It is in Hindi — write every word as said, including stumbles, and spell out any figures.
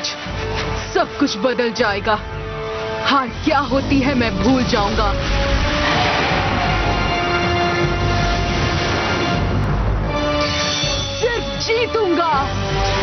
आज सब कुछ बदल जाएगा। हार क्या होती है मैं भूल जाऊंगा। सिर्फ जीतूंगा।